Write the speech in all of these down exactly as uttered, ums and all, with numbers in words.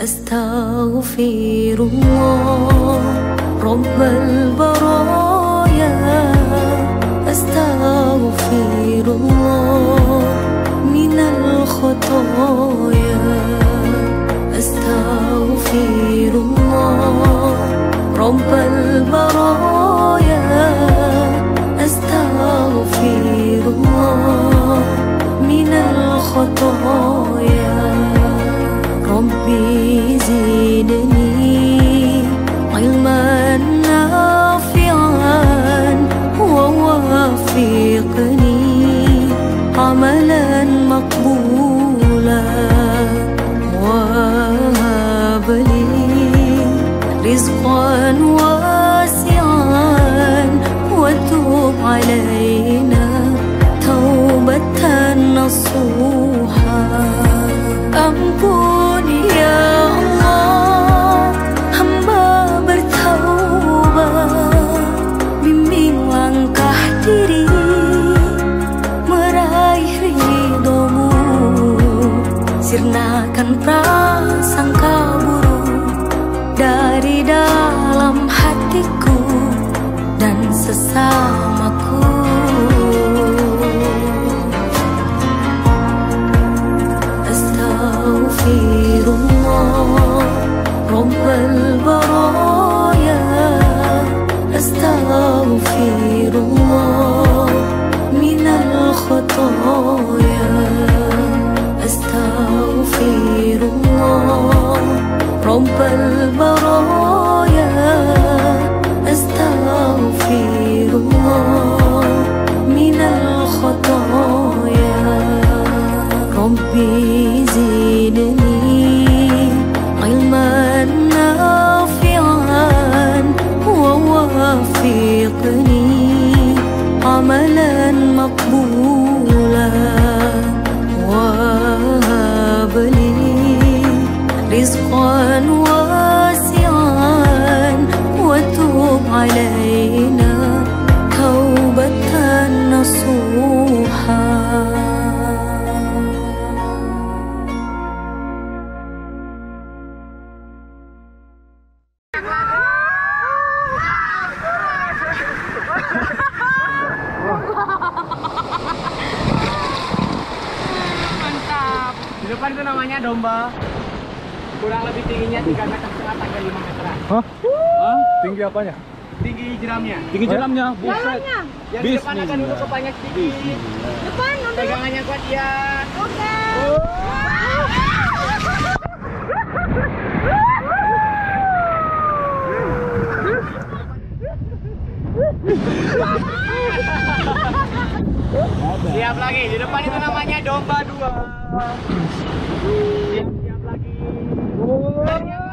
أستغفر الله رب البرايا أستغفر الله من الخطايا أستغفر الله رب البرايا أستغفر الله من الخطايا ربي زدني علما نافعا ووفقني عملا مقبولا وهب لي رزقا واسعا وتوب علينا توبة نصوحا Ampuni ya Allah, hamba bertaubat, bimbing langkah diri meraih ridhomu, sirnakan prasangka buruk dari dalam hatiku dan sesamaku. أستغفر الله رب البرايا أستغفر الله من الخطايا أستغفر الله رب البرايا أستغفر الله من الخطايا ربي زدني علما نافعا ووفقني عملا مقبولا وهب لي رزقا واسعا وتوب علينا توبة نصوحا. Mantap. Di depan itu namanya domba. Kurang lebih tingginya tiga meter setengah sampai lima meteran. Hah? Hah? Tinggi apanya? Tinggi jeramnya. Tinggi jeramnya. Buset. Yang di depan akan duduk kepalanya sedikit. Depan, Pegangannya kuat ya. oke. Siap lagi. Di depan itu namanya domba dua. Siap, siap lagi. Siap lagi.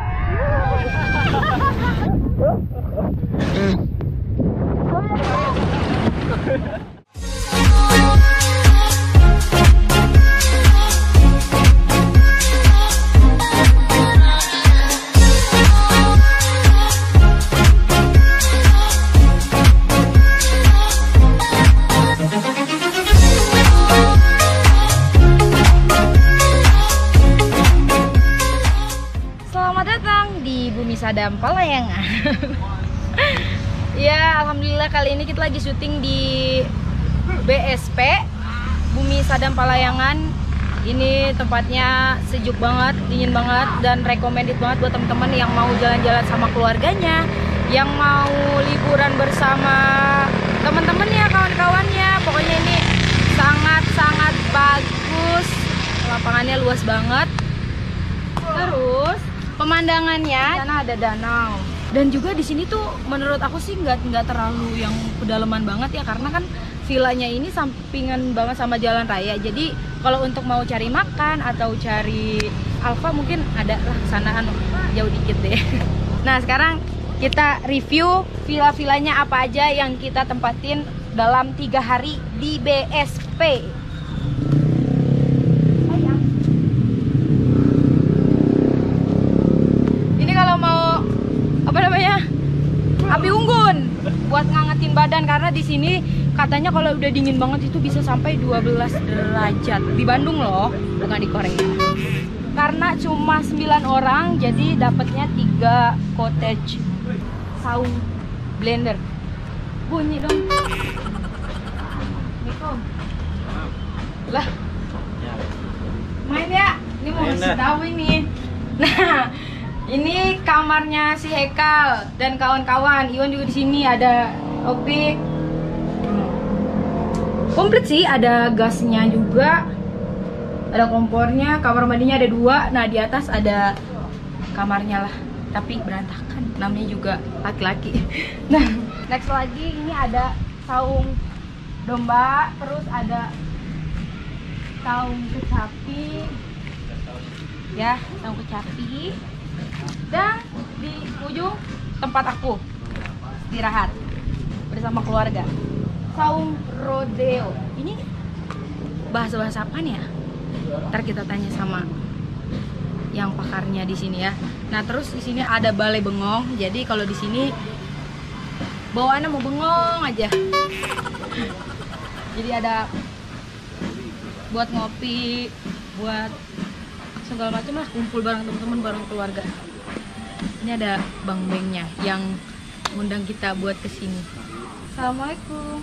Sadam Palayangan. Ya, alhamdulillah kali ini kita lagi syuting di B S P Bumi Sadam Palayangan. Ini tempatnya sejuk banget, dingin banget, dan recommended banget buat teman-teman yang mau jalan-jalan sama keluarganya, yang mau liburan bersama teman-temannya, kawan-kawannya. Pokoknya ini sangat-sangat bagus. Lapangannya luas banget. Terus pemandangannya, sana ada danau. Dan juga di sini tuh menurut aku sih nggak nggak terlalu yang pedalaman banget ya, karena kan villanya ini sampingan banget sama jalan raya. Jadi kalau untuk mau cari makan atau cari alfa mungkin ada lah sanaan jauh dikit deh. Nah sekarang kita review villa-villanya apa aja yang kita tempatin dalam tiga hari di B S P. Api unggun buat ngangetin badan, karena di sini katanya kalau udah dingin banget itu bisa sampai dua belas derajat. Di Bandung loh, bukan di Korea. karena cuma sembilan orang jadi dapatnya tiga cottage saung blender. Bunyi dong. Assalamualaikum. Lah. Main ya. Ini mau ngasih tahu ini. Nah, ini kamarnya si Hekal dan kawan-kawan. Iwan juga di sini, ada Opik. Komplit sih, ada gasnya juga. Ada kompornya, kamar mandinya ada dua. Nah, di atas ada kamarnya lah. Tapi berantakan, namanya juga laki-laki. Nah, next lagi ini ada saung domba, terus ada saung kecapi. Ya, saung kecapi. Dan di ujung tempat aku istirahat bersama keluarga. Saung rodeo. Ini bahasa-bahasa apa nih ya? Ntar kita tanya sama yang pakarnya di sini ya. Nah, terus di sini ada balai bengong. Jadi kalau di sini bawaannya mau bengong aja. Jadi ada buat ngopi, buat segala macam lah, kumpul bareng teman-teman, bareng keluarga. Ini ada Bang Bengnya yang ngundang kita buat kesini. Assalamualaikum.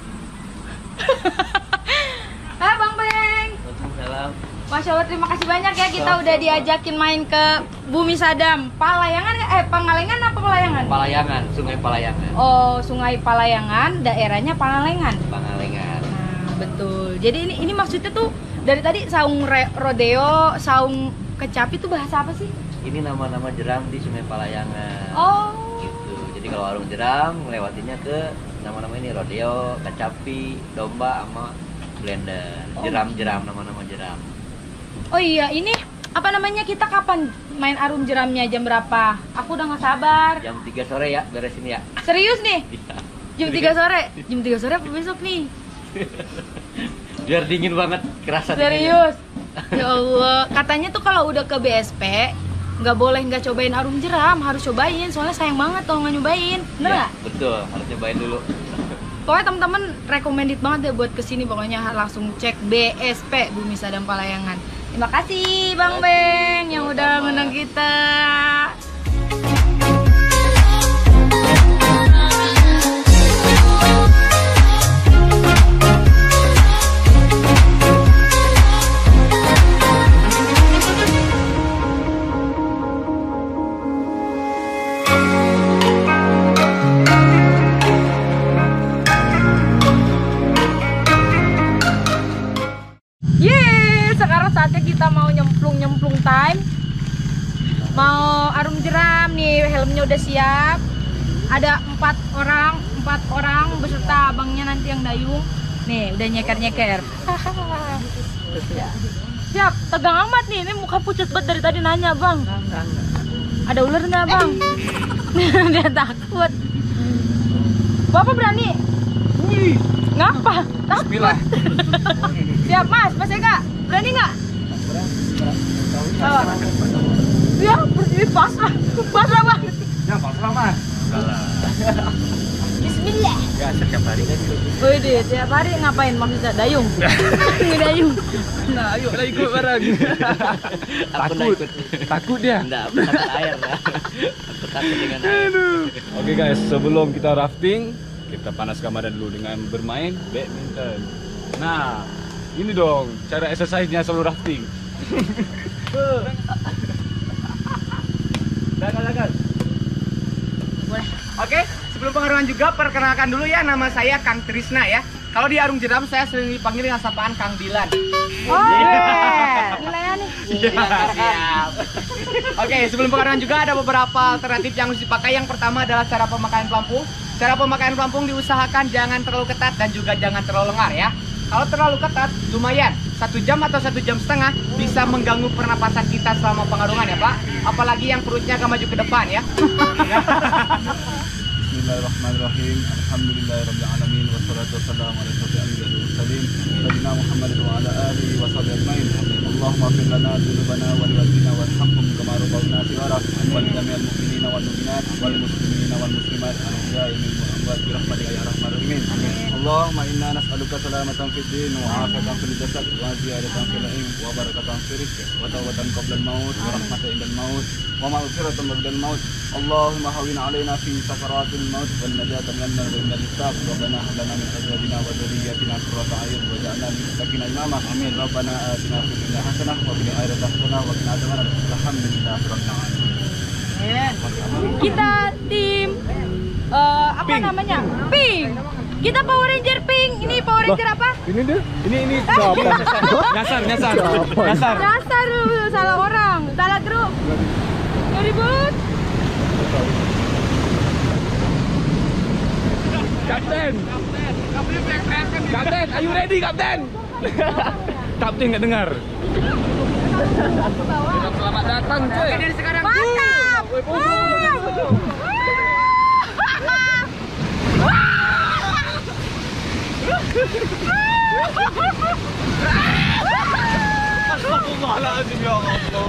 Hai Bang Beng. Waalaikumsalam. Masya Allah, terima kasih banyak ya, kita udah diajakin main ke Bumi Sadam. Palayangan, eh Pangalengan apa Palayangan? Palayangan, Sungai Palayangan. Oh, Sungai Palayangan, daerahnya Pangalengan. Pangalengan. Nah, betul. Jadi ini ini maksudnya tuh dari tadi saung re, rodeo, saung kecapi tuh bahasa apa sih? Ini nama-nama jeram di Sungai Palayangan. Oh. Gitu. Jadi kalau warung jeram melewatinya ke nama-nama ini rodeo, kecapi, domba sama blender. Jeram-jeram, nama-nama jeram. Oh iya, ini apa namanya, kita kapan main arum jeramnya, jam berapa? Aku udah gak sabar. Jam tiga sore ya, beresin ya. Serius nih? Iya. Jam tiga sore? Jam tiga sore apa besok nih? Biar dingin banget, kerasa Serius? Ya Allah, katanya tuh kalau udah ke B S P nggak boleh nggak cobain arum jeram, harus cobain, soalnya sayang banget kalau nggak nyobain. Bener Ya, nggak? betul, harus cobain dulu. Pokoknya teman-teman recommended banget deh buat kesini, pokoknya langsung cek B S P Bumi Sadam Palayangan. Terima kasih Bang Beng yang udah ngundang kita. Saatnya kita mau nyemplung-nyemplung time, mau arum jeram nih, helmnya udah siap, ada empat orang empat orang beserta abangnya nanti yang dayung nih, udah nyeker-nyeker. Siap, tegang amat nih, ini muka pucat banget dari tadi nanya bang, ada ular nggak bang? Dia takut. Bapak berani? Ngapa? Takut. Siap mas, mas Eka, berani nggak? Oh. Ya, berdiri pasrah, pasrah bang. Ya pasrah mas. Bismillah. Ya, setiap hari kan gitu. Wih deh, tiap hari ngapain maksudnya? Dayung? Ngedayung? Nah, ayo lah ikut bareng. Takut, Takut dia. enggak, takut air lah. Aku takut dengan air. Oke guys, sebelum kita rafting, kita panaskan badan dulu dengan bermain badminton. Nah, ini dong cara exercise-nya sebelum rafting. Lagan-lagan. Boleh. Oke, sebelum pengaruhan juga perkenalkan dulu ya, nama saya Kang Trisna ya. Kalau di Arung Jeram saya sering dipanggil dengan sapaan Kang Dilan. Oh yeah. Gila ya nih. Siap. Oke, sebelum pengaruhan juga ada beberapa alternatif yang harus dipakai. Yang pertama adalah cara pemakaian pelampung. Cara pemakaian pelampung diusahakan jangan terlalu ketat dan juga jangan terlalu lengar ya. Kalau terlalu ketat, lumayan satu jam atau satu jam setengah bisa mengganggu pernapasan kita selama pengarungan ya Pak. Apalagi yang perutnya akan maju ke depan ya. Bismillahirrahmanirrahim. Alhamdulillahirabbil alamin wassalatu wassalamu ala asyrofil anbiya'i wal mursalin sayyidina Muhammadin wa ala alihi washabihi ajmain. Allahumma ighfir lana dzunubana wa liwalidina warhamhum kama rabbawna shighara wal jami'al mu'minina wal mu'minat wal muslimina wal muslimat al-ahya'i minhum wal amwat bi rahmatika ya arhamar rahimin. Allahumma inna nas'aluka salamatan fid din wa 'afiyatan fil jasad wa ziyadatan fil ilm wa barakatan fil rizq wa tawbatan qabla al-maut wa rahmatan inda al-maut wa maghfiratan ba'da al-maut. Allahumma hawwin 'alaina fi sakaratil maut wal najata min an-nar wa min al-hisab. Rabbana hab lana min azwajina wa dhurriyyatina qurrata a'yun waj'alna lil muttaqina imama. Amin. Rabbana atina fid dunya hasanah wa fil akhirati hasanah wa qina adzabannar. Alhamdulillahirabbil alamin. Kita tim eh, apa Pink. namanya? Pink. Kita Power Ranger Pink. Ini Power Ranger apa? Ini dia. Ini ini siapa? Nyasar, nyasar. Nyasar. Dasar lu, salah orang, salah grup. Gak ribut. Kapten. Kapten, are you ready, Kapten? Kapten nggak dengar. Selamat datang, cuy. Dari sekarang. Mantap. Astagfirullahaladzim ya Allah.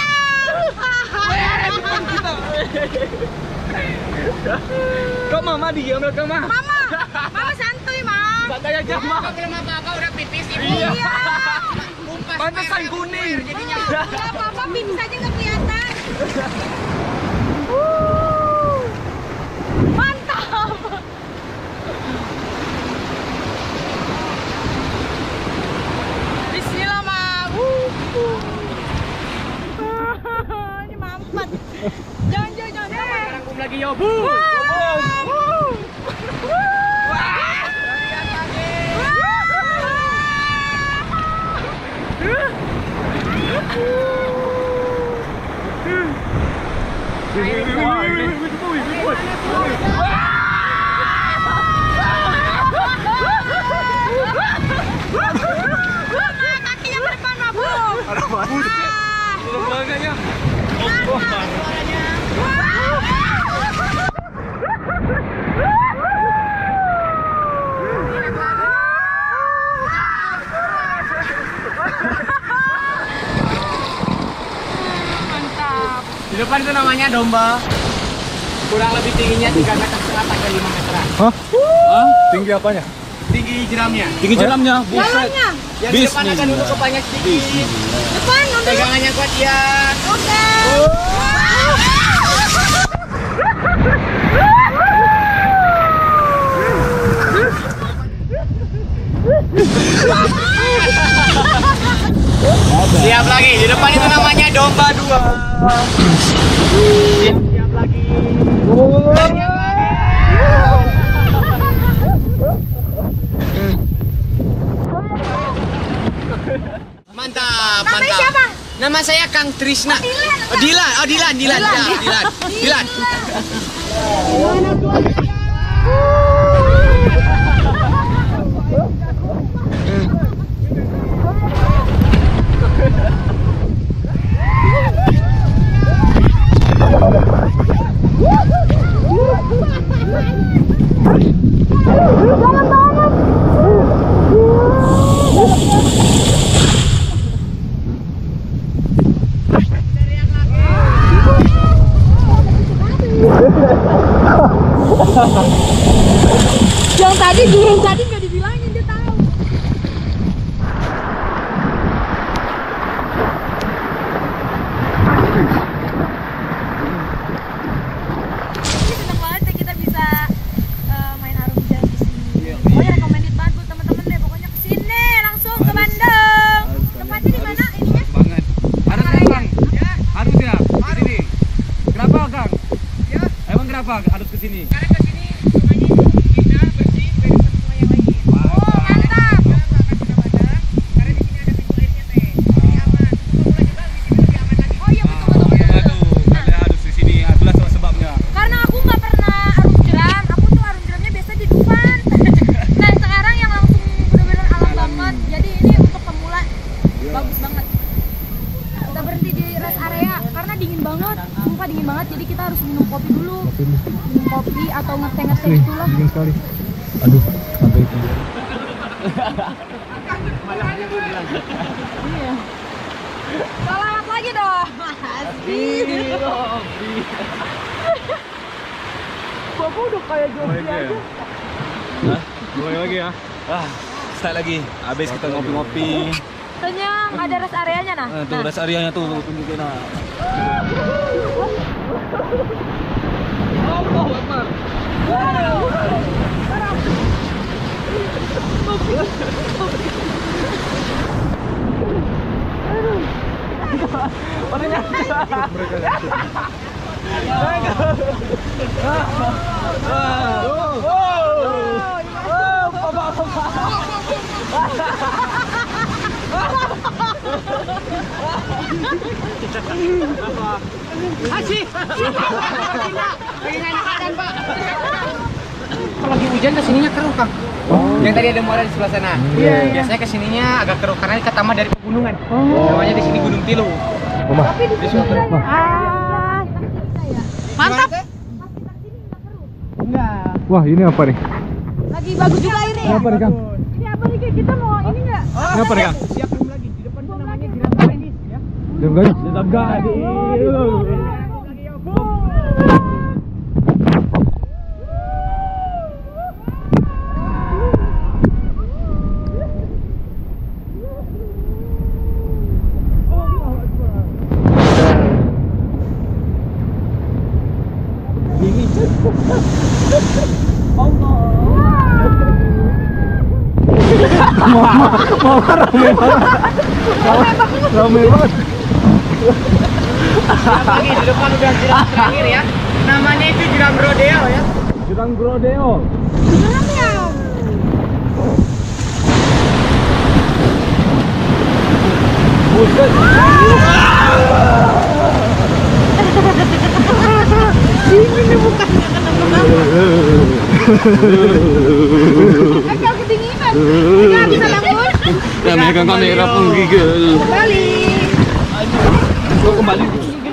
Kok mama diam belakang mah? Mama, mama santuy, Mam. Santai aja mah. Belum apa-apa udah pipis ibu. Iya. Kumpas Pantesan merah, kuning. jadinya. Gak apa-apa, pipis aja nggak kelihatan. Mantap. Bismillah, Mam. Ini mampet. Jangan, jangan, jangan. jangan. Rangkum lagi yo, Bu. Kakinya ke depan, mabuk. Belakangnya. Di depan itu namanya domba. Kurang lebih tingginya tiga meter setengah sampai lima meteran. Hah? Tinggi apanya? Tinggi jeramnya. Tinggi jeramnya. Jalannya. Yang di depan akan duduk kepalanya sedikit. Depan, ngambil. Pegangannya kuat ya. Oke. Siap lagi. Di depan itu namanya domba dua. Siap, siap lagi. Siap lagi. Mantap, Namanya mantap. siapa? Nama saya Kang Trisna. Oh, Dilan, oh Dilan, Dilan, Dilan, Dilan. Dilan. Yang tadi jurung tadi nggak dibilangin, dia tahu. Ini seneng banget ya kita bisa eh, main arum jam di sini. Pokoknya recommended banget buat teman-teman deh. Pokoknya kesini langsung ke Bandung. Tempatnya di mana ininya? Banget. Harus ya, Kang? Harus ya? Di sini. Kenapa, Kang? Ya. Emang kenapa harus ke sini? Karena ke sini sungainya itu indah, bersih, beda sama sungai yang lain. Oh, mantap. Kita akan ke Bandung, karena di sini ada pintu airnya teh. Jadi aman. Untuk pemula juga di sini lebih aman lagi. Oh iya, betul betul. betul. Aduh, kalian harus di sini. Itulah sebab-sebabnya. Karena aku nggak pernah arum jeram, aku tuh arum jeramnya biasa di Dufan. Nah sekarang yang langsung bener-bener alam banget, jadi ini untuk pemula bagus banget. Kita berhenti di rest area karena dingin banget, sumpah dingin banget. Jadi kita harus minum kopi dulu, minum kopi atau ngeteh-ngeteh itulah. Dingin sekali. Aduh, sampai itu. Iya. Selamat lagi dong. Bapak udah kayak Jovi aja. Hah? Mulai lagi ya? Ah, start lagi. Habis kita ngopi-ngopi. Tanya ada rest areanya nah. Nah, tuh rest areanya tuh tunjukin nah. Allah Akbar. Asih. Lagi enakan, Pak. Kalau lagi hujan kesininya keruh, Kang. Oh. Yang tadi ada muara di sebelah sana. Iya. Biasanya kesininya agak keruh karena ketama dari pegunungan. Oh. Namanya di sini Gunung Tilu. Rumah. Tapi di sini ya. Ah. Mantap. Enggak. Wah, ini apa nih? Lagi bagus juga ini. Ini apa nih, Kang? Ini apa nih kita mau ini enggak? Ini apa nih, Kang? Siap belum lagi. Di depan tuh namanya Jeram Gadis ya. Jeram Gadis. Jeram Gadis. Rame banget. Lagi di depan udah jeram terakhir ya. Namanya itu jeram rodeo ya. Jeram rodeo. Buset. Ini bukannya kenapa-kenapa. Kan kalau kedinginan. Enggak bisa bangun. Ya megang kamera penggigil. Kembali. Gua kembali.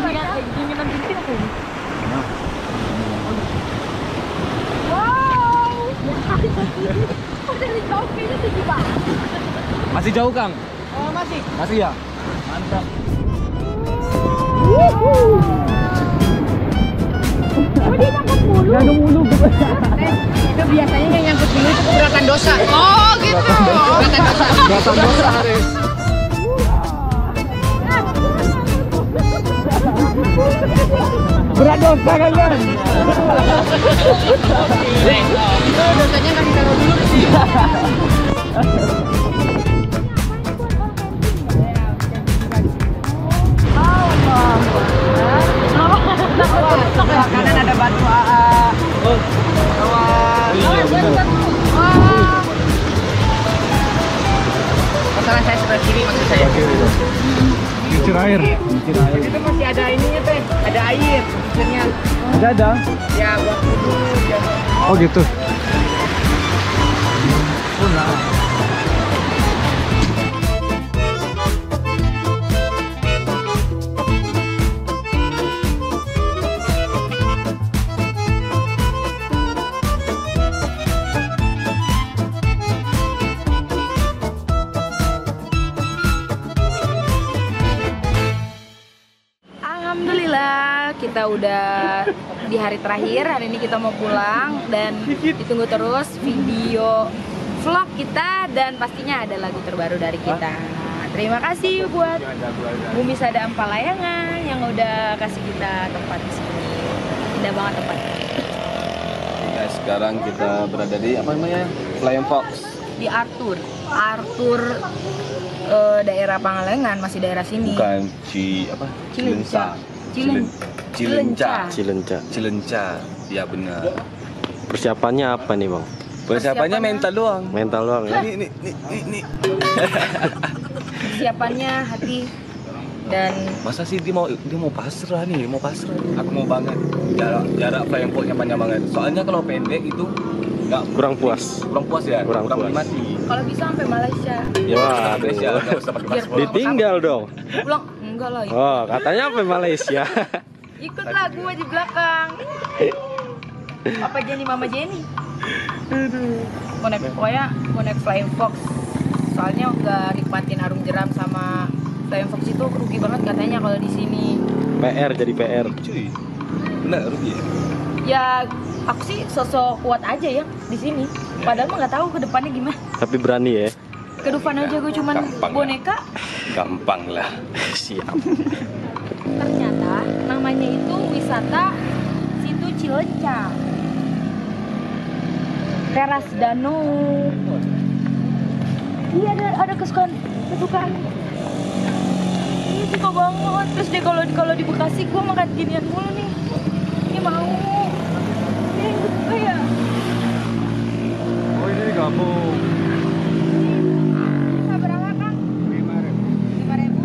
Wow. Dari jauh kayaknya tinggi banget. Masih jauh, Kang? Oh, masih. Masih ya? Mantap. Oh, dia nyangkut mulu. Nyangkut mulu. Eh, itu biasanya yang nyangkut dulu itu keberatan dosa. Oh, gitu. Keberatan dosa. Keberatan dosa, Hari. Berat dosa kalian. Itu dosanya nggak ditaruh dulu sih. Kanan ada batu A A. Oh. Iya, benar. Masalah saya sebelah kiri maksud saya. Kincir air. Kincir air. Itu masih ada ininya teh, ada air kincirnya. Ada ada. Ya buat dulu. Ya. Oh gitu. Alhamdulillah kita udah di hari terakhir. Hari ini kita mau pulang dan ditunggu terus video vlog kita dan pastinya ada lagu terbaru dari kita. Terima kasih buat Bumi Sadam Palayangan yang udah kasih kita tempat di sini. Indah banget tempatnya. Ya, sekarang kita berada di apa namanya? Flying Fox. Di Arthur. Arthur eh, daerah Pangalengan, masih daerah sini. Bukan Ci apa? Cilenca. Cilen Cilenca. Cilenca. Cilenca. Ya benar. Persiapannya apa nih, Bang? Persiapannya mental doang. Mental doang ya. Nih nih nih nih. nih. Persiapannya hati dan Masa sih dia mau dia mau pasrah nih, mau pasrah. Aku mau banget. Jarak jarak flying fox-nya panjang banget. Soalnya kalau pendek itu nggak Kurang puas. kurang puas ya, Kurang puas. menikmati. kalau bisa sampai Malaysia. Ya, Malaysia aduh. nggak usah pakai paspor. Ditinggal dong. Pulang enggak lah. Oh, katanya sampai Malaysia. Ikutlah gue di belakang. Apa Jenny Mama Jenny? Mau naik pokoknya mau naik Flying Fox. Soalnya udah nikmatin Arung Jeram sama Flying Fox itu rugi banget katanya kalau di sini. P R jadi P R. Cuy. Benar rugi ya? Ya aku sih sosok kuat aja ya di sini. Padahal mah nggak tahu ke depannya gimana. Tapi berani ya. Ke depan aja gue cuman Gampang. boneka. Gampang lah. Siap. Ternyata namanya itu wisata Situ Cilencang. Teras Danau. Iya ada ada kesukaan kesukaan. Ini suka banget. Terus deh kalau kalau di Bekasi gue makan ginian mulu nih. Ini mau. Ini suka ya. Oh ini gabung. Bisa berapa Kang? Lima ribu. Lima ribu.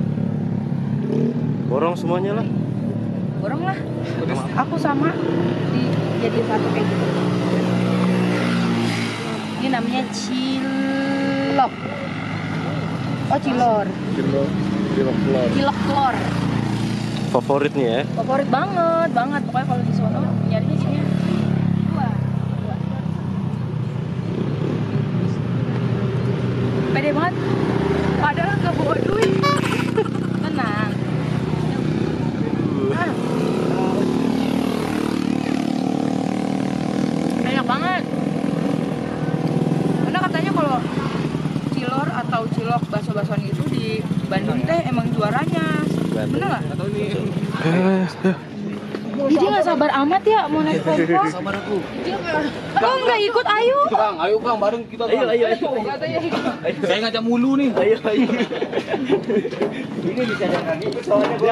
Borong semuanya lah. Borong lah. Aku sama di jadi satu kayak gitu. Ini namanya cilok. Oh cilor. Cilok, cilok telur. Cilok telur. Favorit nih ya. Favorit banget, banget. Pokoknya kalau di sono nyarinya sini. Dua. Dua. Pede banget. Padahal nggak bawa duit. Tenang. Ah. Banyak banget. Karena katanya kalau cilor atau cilok bakso-baksoan itu di Bandung teh emang juaranya. Bener nggak? Jadi nggak sabar amat ya mau naik pompa. Sabar aku. Kok nggak ikut? Ayo. Bang, ayo Bang, bareng kita. Ayo, ayo, ayo. Saya ngajak mulu nih. Ayo, ayo. Ini bisa jangan ikut soalnya gua.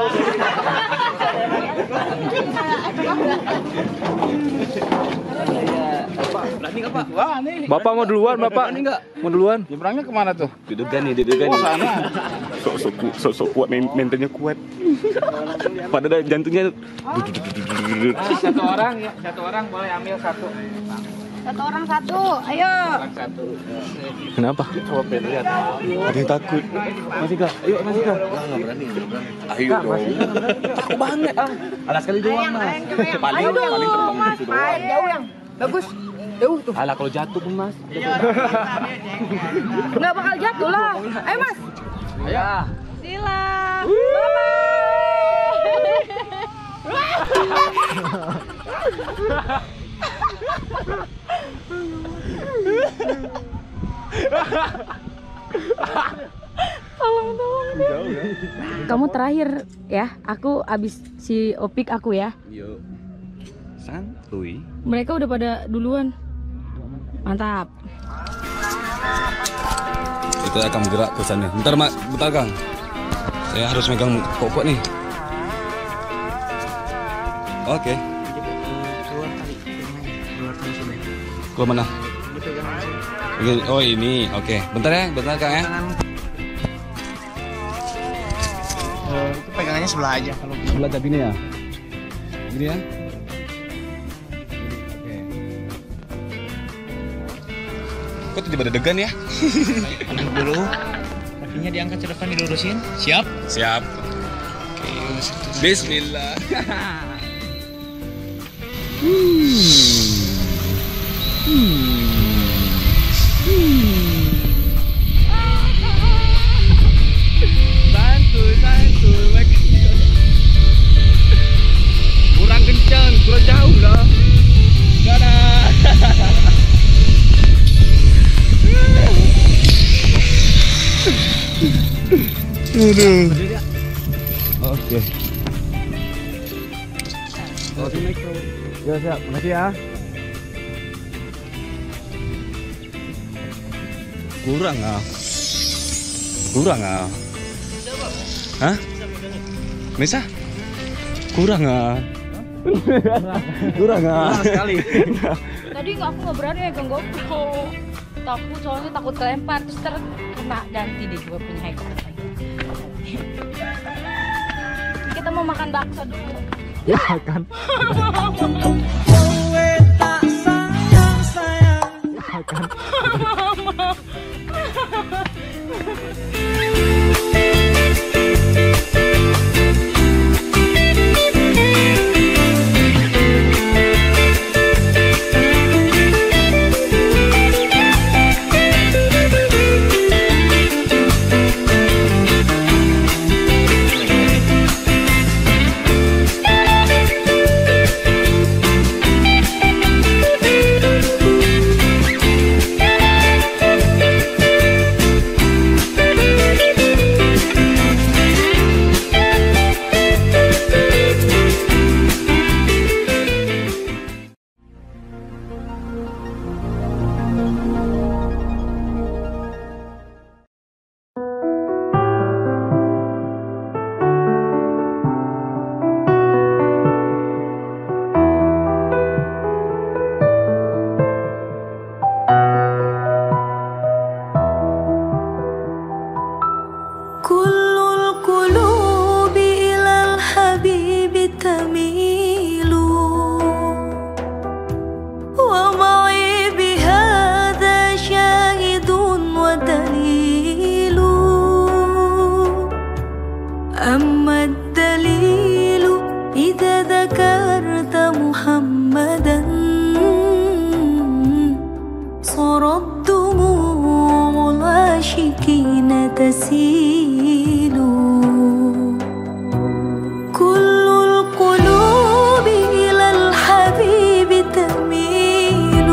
Berani nggak Pak? Wah nih. Bapak mau duluan, Bapak? Berani nggak? Mau duluan? Nyebrangnya kemana tuh? Didegan nih, didegan. Oh sana. Sok-sok sok sok kuat, men- mentalnya kuat. Padahal jantungnya. Satu orang ya, satu orang boleh ambil satu. Satu orang satu. Ayo. Satu. Kenapa? Coba pengen lihat. Ada yang takut. Masih kah? Ayo masih kah? Enggak berani, enggak berani. Ayo dong. Takut banget ah. Alas kali doang Mas. Paling Ayo dong, paling terbang Mas. itu doang. Jauh yang bagus. Jauh tuh. Alah kalau jatuh pun Mas. Nggak bakal jatuh lah. Ayo Mas. Ayo. Sila. Bye-bye. Tolong tolong. Kamu terakhir ya. Aku abis si Opik aku ya. Yuk. Santuy. Mereka udah pada duluan. Mantap. Kita akan bergerak ke sana. Bentar Mak, bentar Kang. Saya harus megang pokok nih. Oke. Keluar mana? Ini- Oh ini, oke. Bentar ya, bentar Kang ya. Itu pegangannya sebelah aja kalau Sebelah tapi ini ya. Gini ya. Oke. Kok tiba-tiba deg-degan ya? duduk dulu. Kakinya diangkat ke depan dilurusin. Siap? Siap. Oke. Bismillah. Santuy, santuy. Kurang kencang, kurang jauh lah. Dadah. Oke. Ya siap, makasih ya. Kurang ah. Kurang ah. Hah? Bisa? Kurang ah. Kurang ah. Sekali. Tadi nggak aku nggak berani megang GoPro. Takut soalnya takut kelempar terus terkena ganti deh gue punya hacker. Kita mau makan bakso dulu. Ya kan. تسيل كل القلوب إلى الحبيب تميل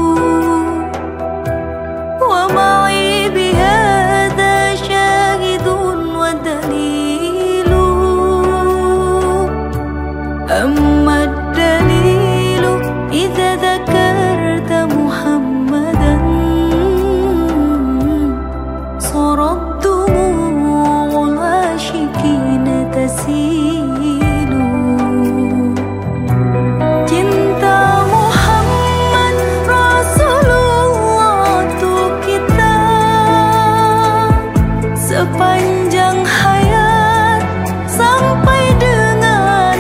ومعي بهذا شاهد ودليل أما الدليل إذا ذكرت محمدا صارت دموع العاشقين تسيل cinta Muhammad Rasulullah untuk kita sepanjang hayat sampai dengan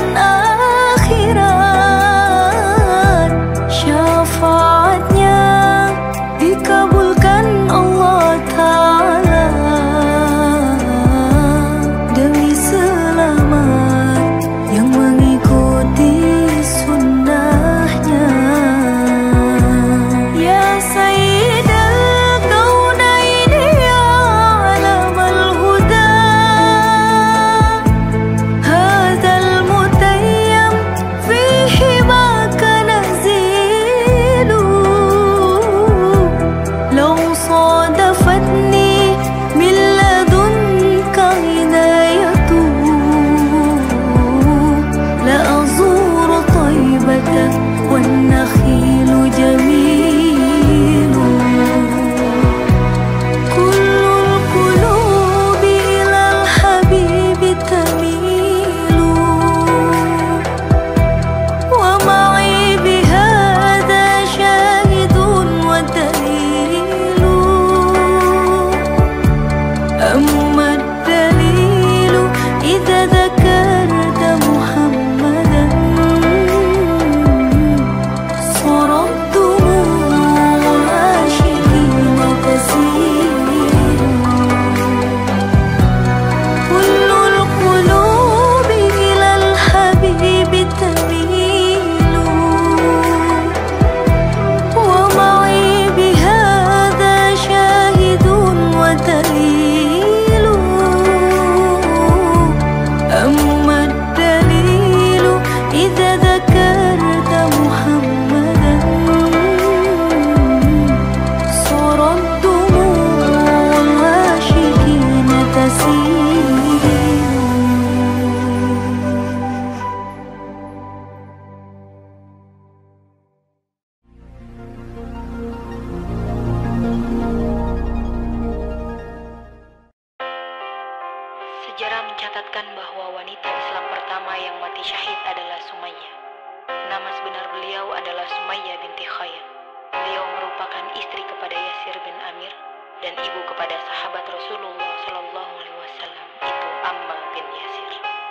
akhirat. Syafaatnya dikabulkan Allah Ta'ala demi selamat yang mengikuti sunnahnya. Ya Sayyidal Kaunaini ya Alamal Huda Hadzal Mutayyam fihi maka nazilu Law sadafatni min ladunka inayatu La azuru taibata wan nakhilu jamilu Kullul qulubi ilal habibi tamilu Wa ma'i bihadha syahidun wa dalilu Amma dalilu idza dzakarta Muhammadan صارت دموع العاشقين تسيل كل القلوب إلى الحبيب تميل ومعي بهذا شاهد ودليل أما الدليل إذا ذكرت محمدا صارت دموع العاشقين تسيل Sejarah mencatatkan bahwa wanita Islam pertama yang mati syahid adalah Sumayyah. Nama sebenar beliau adalah Sumayyah binti Khayyat. Beliau merupakan istri kepada Yasir bin Amir dan ibu kepada sahabat Rasulullah Shallallahu Alaihi Wasallam itu Ammar bin Yasir.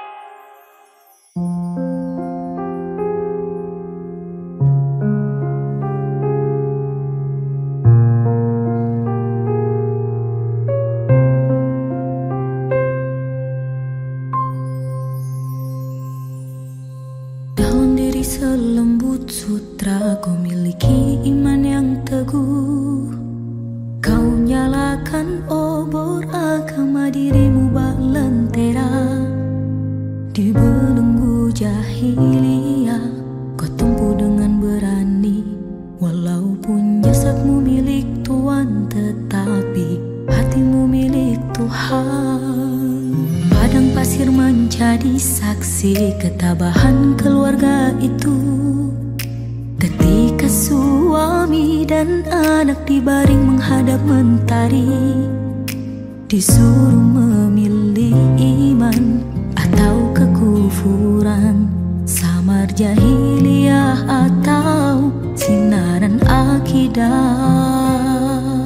Dalam diri selembut sutra kau miliki iman yang teguh. Kau nyalakan obor agama dirimu bak lentera. Di belenggu jahiliyah kau tempuh dengan berani. Walaupun jasadmu milik Tuhan tetapi hatimu milik Tuhan. Padang pasir menjadi saksi ketabahan keluarga itu. Ketika suami dan anak dibaring menghadap mentari, disuruh memilih iman atau kekufuran, samar jahiliyah atau sinaran akidah.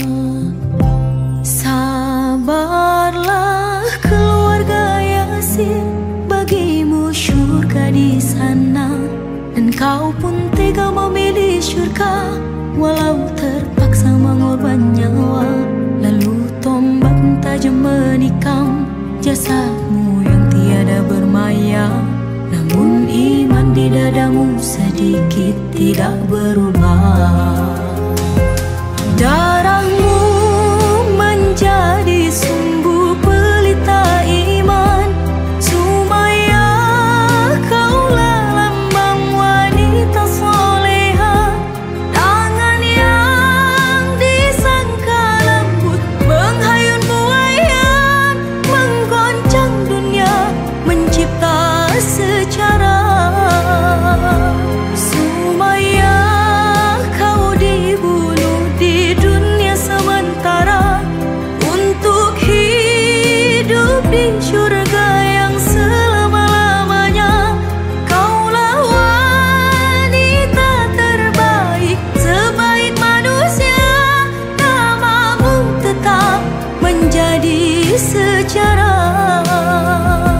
Sabarlah keluarga Yasir, bagimu syurga di sana. Dan kau pun tega memilih syurga, walau terpaksa mengorban nyawa. Lalu tombak tajam menikam jasadmu yang tiada bermaya. Namun iman di dadamu sedikit tidak berubah. Darahmu menjadi sumbu sejarah.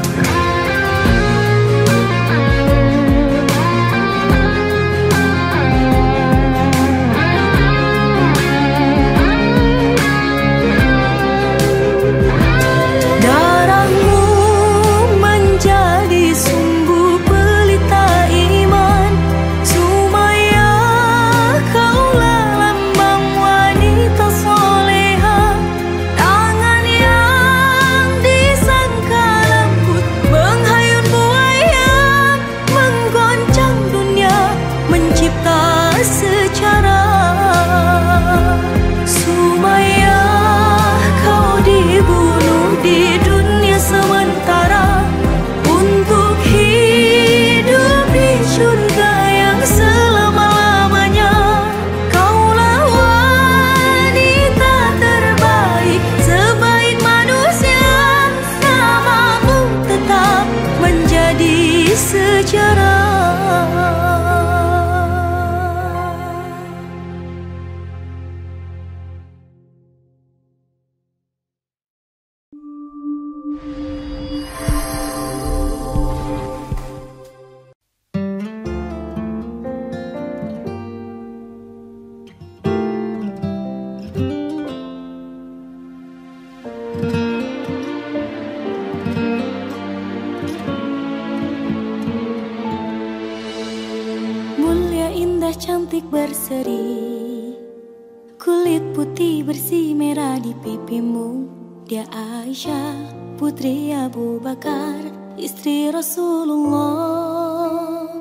Cantik berseri, kulit putih bersih merah di pipimu. Dia Aisyah, putri Abu Bakar, istri Rasulullah.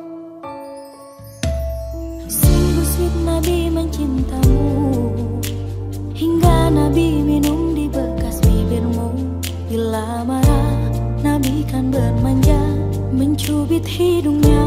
Sungguh sweet Nabi mencintamu, hingga Nabi minum di bekas bibirmu. Bila marah, Nabi kan bermanja, mencubit hidungnya.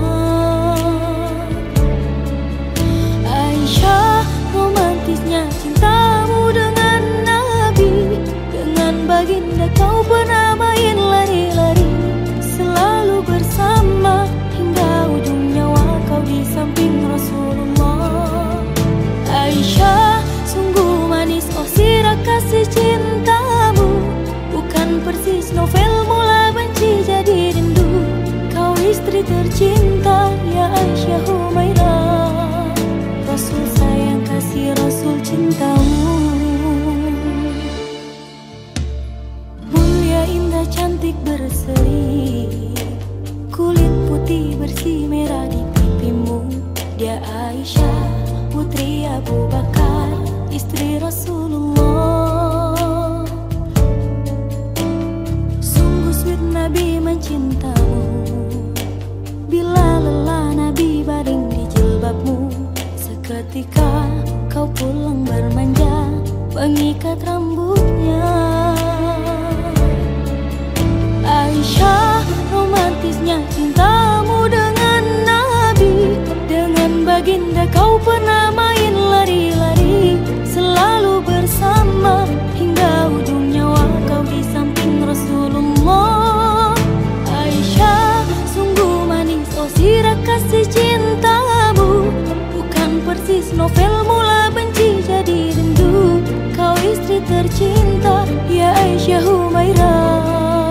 Aisyah, romantisnya cintamu dengan Nabi. Dengan baginda kau pernah main lari-lari, selalu bersama hingga ujung nyawa kau di samping Rasulullah. Aisyah, sungguh manis oh sirah kasih cintamu. Bukan persis novel mula benci jadi rindu. Kau istri tercinta ya Aisyah Humairah. Rasul sayang kasih Rasul cintamu. Mulia indah cantik berseri, kulit putih bersih merah di pipimu. Dia Aisyah, putri Abu Bakar, istri Rasulullah. Sungguh sweet Nabi mencintamu. Bila lelah Nabi baring di jilbabmu. Ketika kau pulang bermanja, mengikat rambutnya. Aisyah, romantisnya cintamu dengan Nabi. Dengan baginda kau pernah main lari-lari, selalu bersama hingga ujung nyawa kau di samping Rasulullah. Aisyah, sungguh manis oh sirah kasih cintamu. Persis novel mula benci jadi rindu. Kau istri tercinta ya Aisyah Humairah.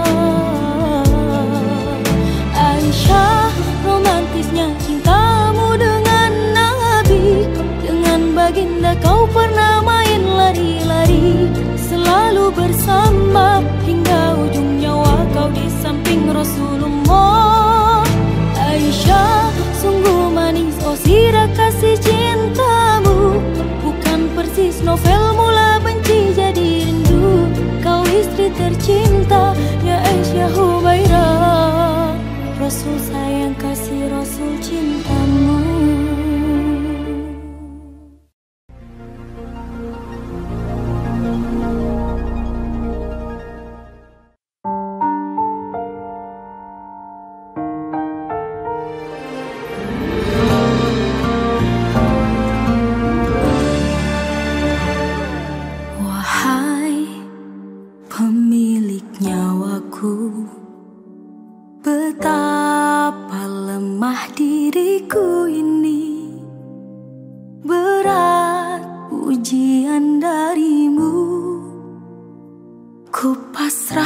Aisyah, romantisnya cintamu dengan Nabi. Dengan baginda kau pernah main lari-lari, selalu bersama hingga ujung nyawa kau di samping Rasulullah. Aisyah, sungguh manis oh sirah kasih cintamu. Bukan persis novel mula benci jadi rindu. Kau istri tercinta ya Aisyah Humairah. Rasul sayang kasih Rasul cintamu. Betapa lemah diriku ini, berat ujian darimu. Ku pasrah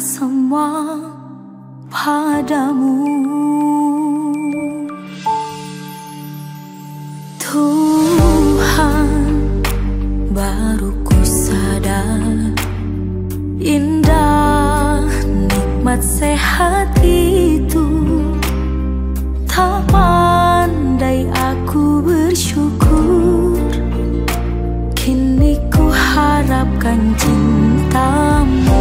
semua padamu. Tuhan, baru ku sadar indah nikmat sehat itu. Tak pandai aku bersyukur, kini ku harapkan cintamu.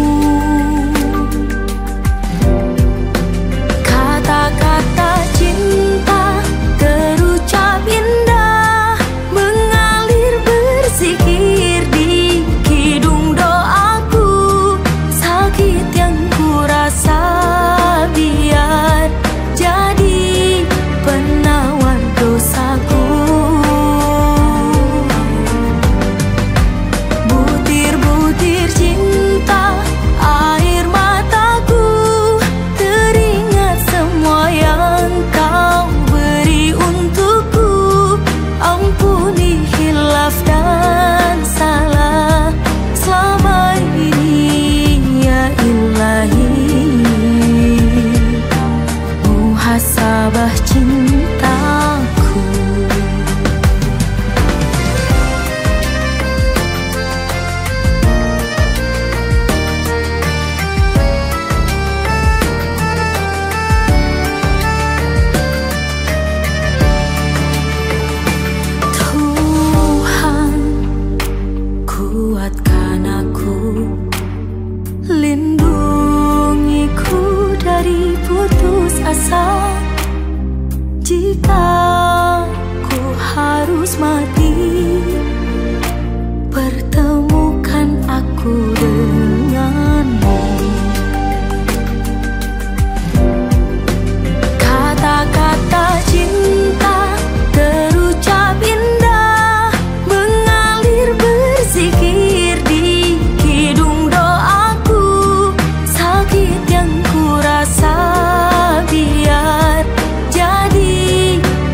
Kata-kata cinta terucap indah, mengalir berzikir di kidung doaku. Sakit yang ku rasa biar jadi penawar dosaku. Butir-butir cinta, air mataku, teringat semua yang kau beri untukku. Ampuni hilaf dan salah selama ini ya Ilahi. Muhasabah cintaku. Tuhan, kuatkan aku, lindungiku dari putus asa. Jika ku harus mati, pertemukan aku denganmu. Kata-kata cinta terucap indah, mengalir berzikir di kidung doaku. Sakit yang ku rasa biar jadi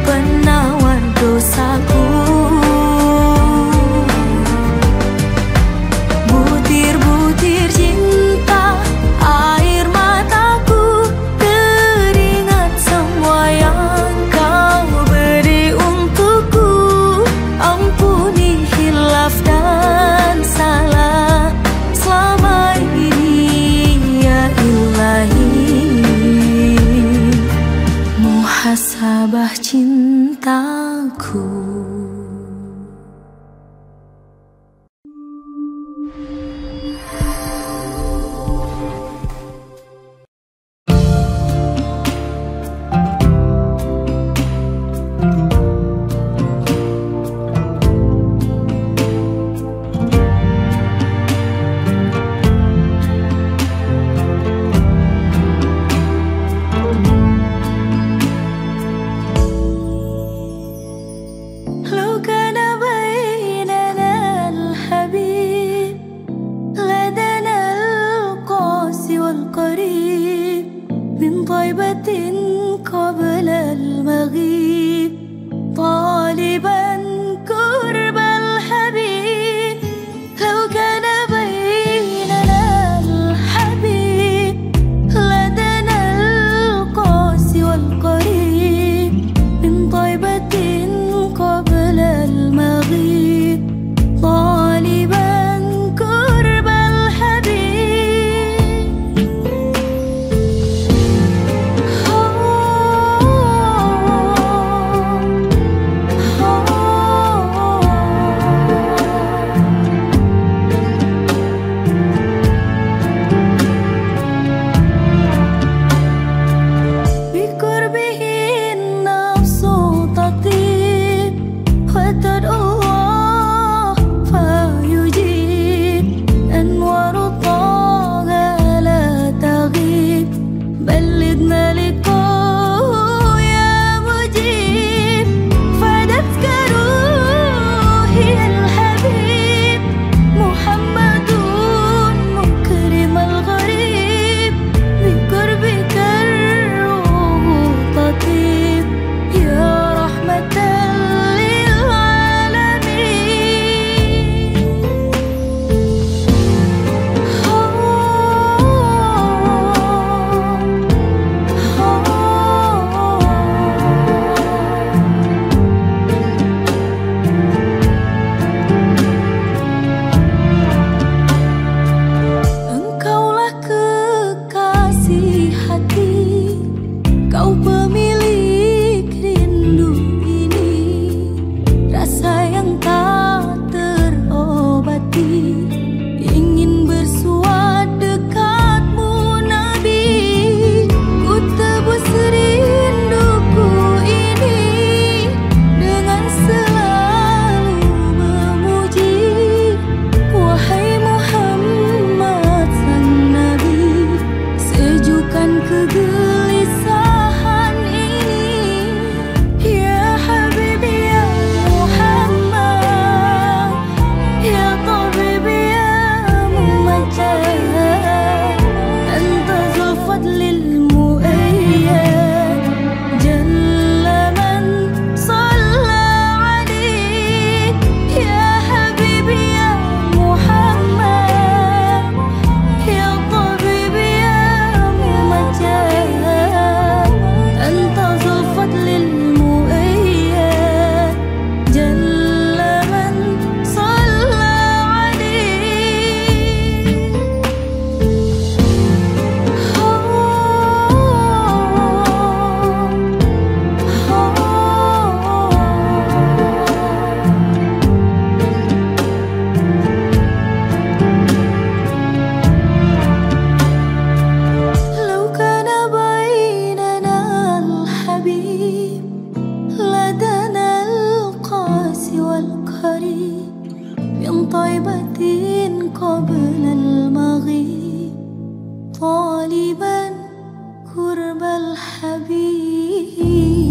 قبل المغيب طالبا قرب الحبيب.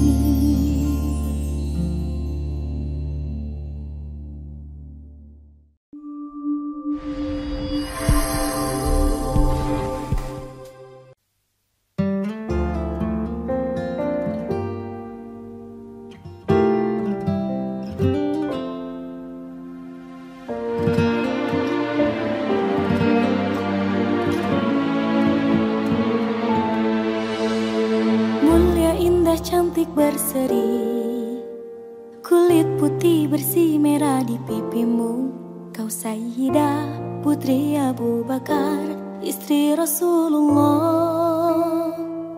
Cantik berseri, kulit putih bersih merah di pipimu. Kau Sayyidah putri Abu Bakar, istri Rasulullah.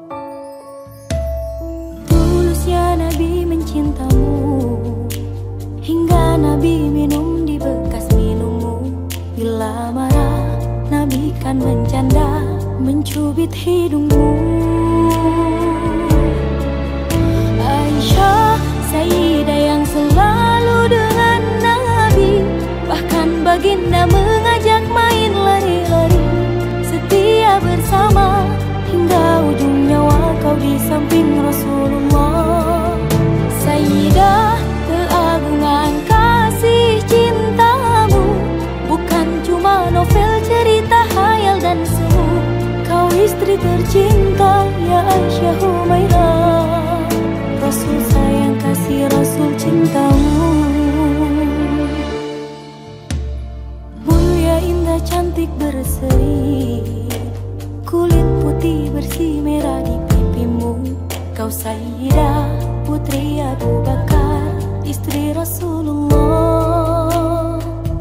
Tulusnya Nabi mencintamu, hingga Nabi minum di bekas minummu. Bila marah Nabi kan bercanda, mencubit hidungmu. Aisyah, Sayyidah yang selalu dengan Nabi, bahkan baginda mengajak main lari-lari. Setia bersama hingga ujung nyawa kau di samping Rasulullah. Sayyidah, keagungan kasih cintamu bukan cuma novel cerita hayal dan semu. Kau istri tercinta ya Aisyah Humairah, Rasul sayang kasih Rasul cintamu. Mulia indah cantik berseri, kulit putih bersih merah di pipimu. Kau Sayyidah putri Abu Bakar, istri Rasulullah.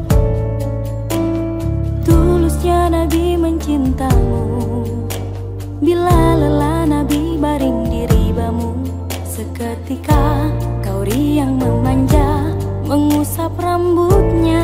Tulusnya Nabi mencintamu, bila lelah Nabi baring di ribamu. Seketika kau riang memanja, mengusap rambutnya.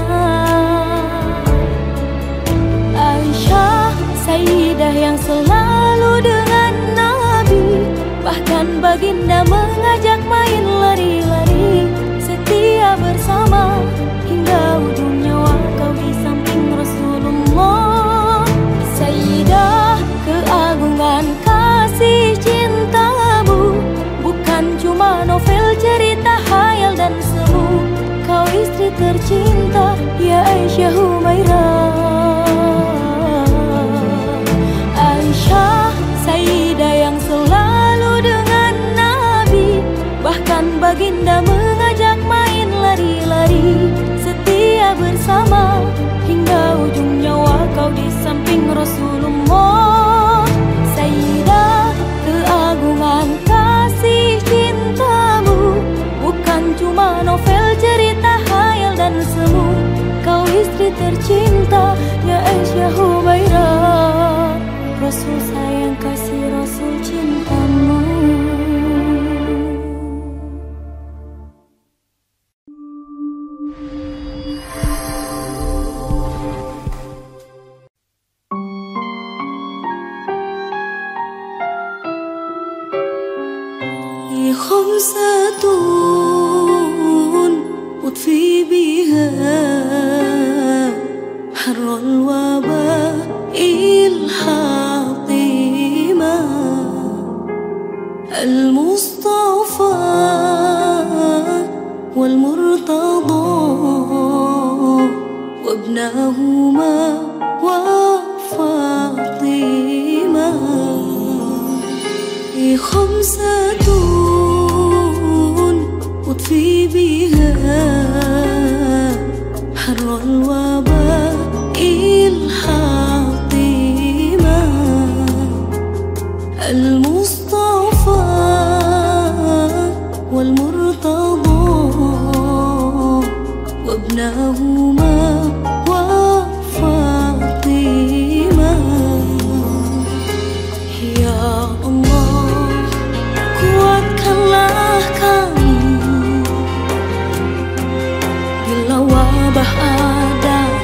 Aisyah, Sayyidah yang selalu dengan Nabi, bahkan baginda mengajak main lari-lari. Setia bersama hingga ujung nyawa kau di samping Rasulullah. Sayyidah, keagungan kasih cintamu bukan cuma novel cerita hayal dan semu. Kau istri tercinta ya Aisyah Humairah. Aisyah, Sayyidah yang selalu dengan Nabi, bahkan baginda mengajak main lari-lari. Setia bersama hingga ujung nyawa kau di samping Rasulullah. Sayyidah, keagungan kasih cintamu bukan cuma novel cerita hayal dan semu. Kau istri tercinta ya Aisyah Humairah, Rasul sayang kasih Rasul cintamu. خمسة أطفي بها حر الوباء الحاطمة. المصطفى والمرتضى وابنهما وفاطمة. خمسة أطفي بها حر الوباء الحاطمة. المصطفى والمرتضى وابنهما وفاطمة. يا الله kuatkanlah kami bila wabah ada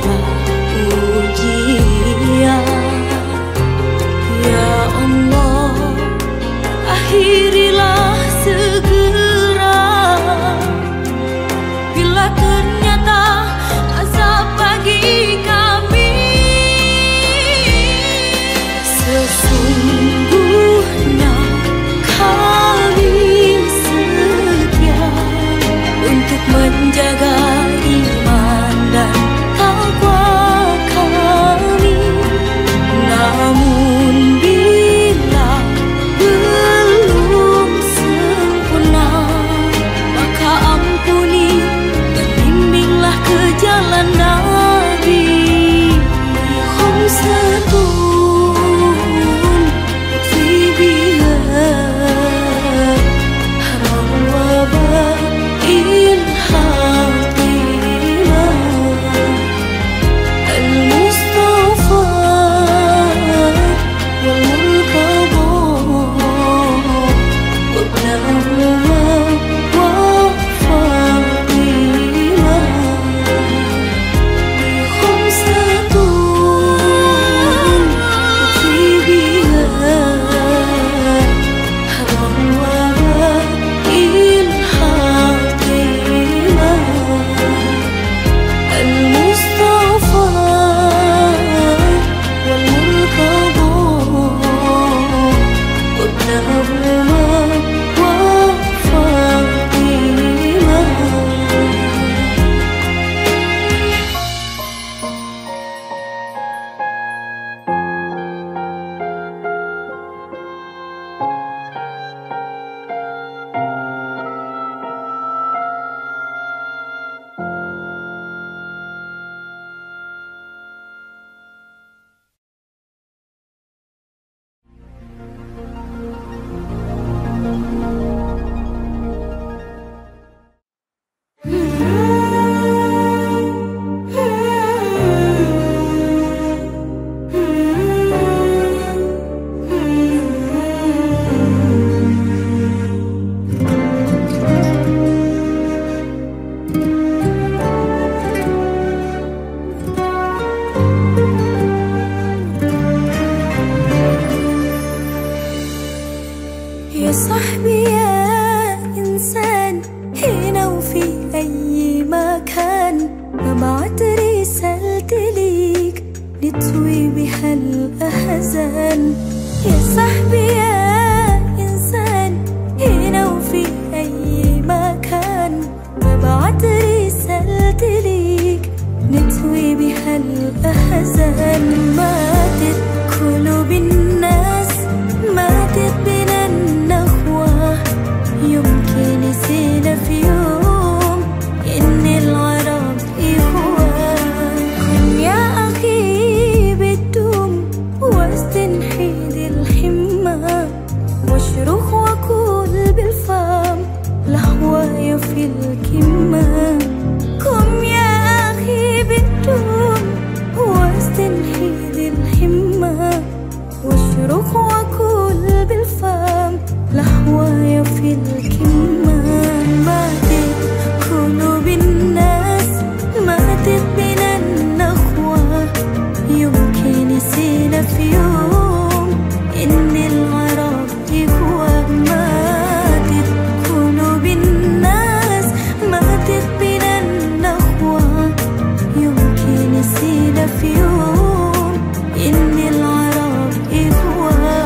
نطوي بها الأحزان. يا صاحبي يا إنسان هنا وفي أي مكان ببعت رسالتي ليك نطوي بها الأحزان. ماتت قلوب الناس ماتت بنا النخوة يمكن نسينا في يوم إن العرب إخوان. كن يا أخي بالدوم واستنحيد الحمة واشرخ وقول بالفم لهوايا في الكمة. قم يا أخي بالدوم واستنحيد الحمة واشرخ وقول بالفم لهوايا في الكمة. ماتت قلوب الناس ماتت بنا النخوة يمكن نسينا في يوم إن العرب إخوة. ماتت قلوب الناس ماتت بنا النخوة يمكن نسينا في يوم إن العرب إخوة.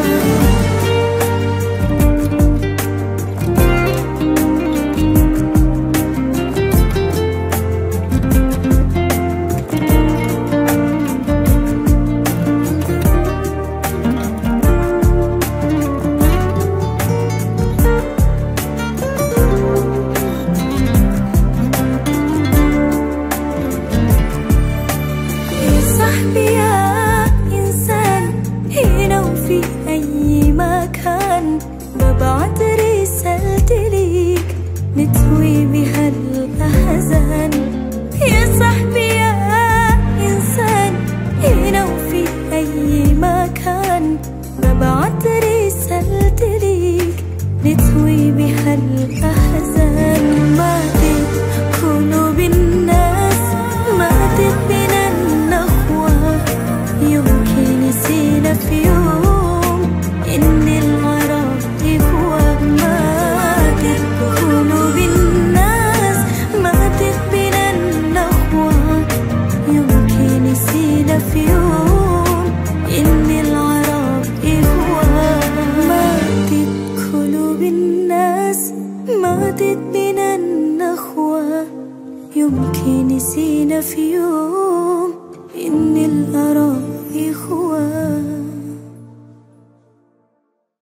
يا صاحبي يا إنسان هنا وفي أي مكان ببعت رسالتي ليك نطوي بها الأحزان. يا صاحبي يا إنسان هنا وفي أي مكان ببعت رسالتي ليك نطوي بها الأحزان. ماتت قلوب الناس ماتت بنا النخوة يمكن نسينا في يوم إن العرب إخوة. ماتت قلوب الناس ماتت بنا النخوة يمكن نسينا في يوم إن العرب إخوة. ماتت قلوب الناس ماتت بنا النخوة يمكن نسينا في يوم إن العرب